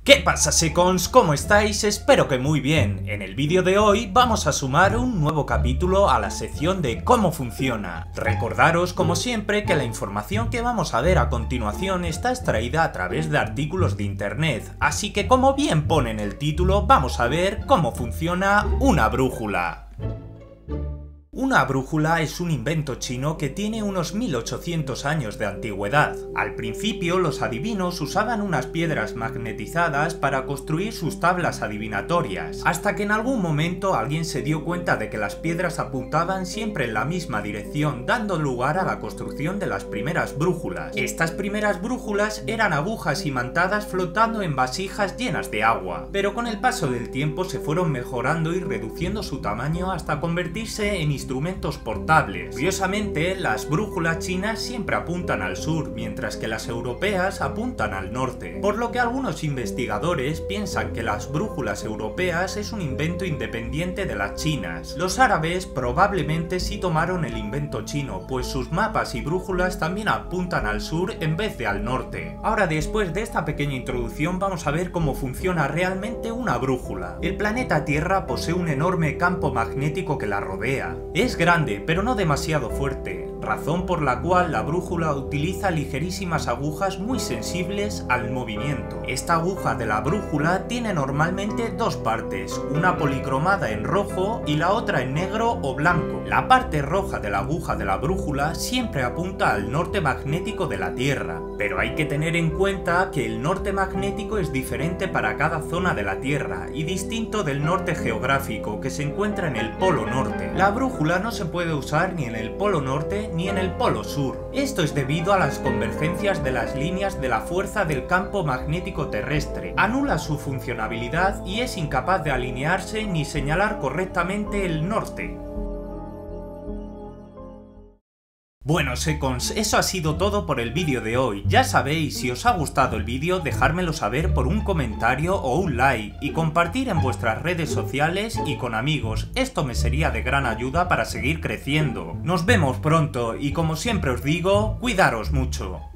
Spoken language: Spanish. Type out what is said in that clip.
¿Qué pasa, Secons? ¿Cómo estáis? Espero que muy bien. En el vídeo de hoy vamos a sumar un nuevo capítulo a la sección de cómo funciona. Recordaros, como siempre, que la información que vamos a ver a continuación está extraída a través de artículos de internet, así que como bien pone en el título, vamos a ver cómo funciona una brújula. Una brújula es un invento chino que tiene unos 1800 años de antigüedad. Al principio, los adivinos usaban unas piedras magnetizadas para construir sus tablas adivinatorias, hasta que en algún momento alguien se dio cuenta de que las piedras apuntaban siempre en la misma dirección, dando lugar a la construcción de las primeras brújulas. Estas primeras brújulas eran agujas imantadas flotando en vasijas llenas de agua, pero con el paso del tiempo se fueron mejorando y reduciendo su tamaño hasta convertirse en instrumentos portables. Curiosamente, las brújulas chinas siempre apuntan al sur, mientras que las europeas apuntan al norte, por lo que algunos investigadores piensan que las brújulas europeas es un invento independiente de las chinas. Los árabes probablemente sí tomaron el invento chino, pues sus mapas y brújulas también apuntan al sur en vez de al norte. Ahora, después de esta pequeña introducción, vamos a ver cómo funciona realmente una brújula. El planeta Tierra posee un enorme campo magnético que la rodea. Es grande, pero no demasiado fuerte, razón por la cual la brújula utiliza ligerísimas agujas muy sensibles al movimiento. Esta aguja de la brújula tiene normalmente dos partes, una policromada en rojo y la otra en negro o blanco. La parte roja de la aguja de la brújula siempre apunta al norte magnético de la Tierra, pero hay que tener en cuenta que el norte magnético es diferente para cada zona de la Tierra y distinto del norte geográfico que se encuentra en el polo norte. La brújula no se puede usar ni en el polo norte ni en el polo sur. Esto es debido a las convergencias de las líneas de la fuerza del campo magnético terrestre. Anula su funcionabilidad y es incapaz de alinearse ni señalar correctamente el norte. Bueno, Secons, eso ha sido todo por el vídeo de hoy. Ya sabéis, si os ha gustado el vídeo, dejármelo saber por un comentario o un like y compartir en vuestras redes sociales y con amigos. Esto me sería de gran ayuda para seguir creciendo. Nos vemos pronto y como siempre os digo, cuidaros mucho.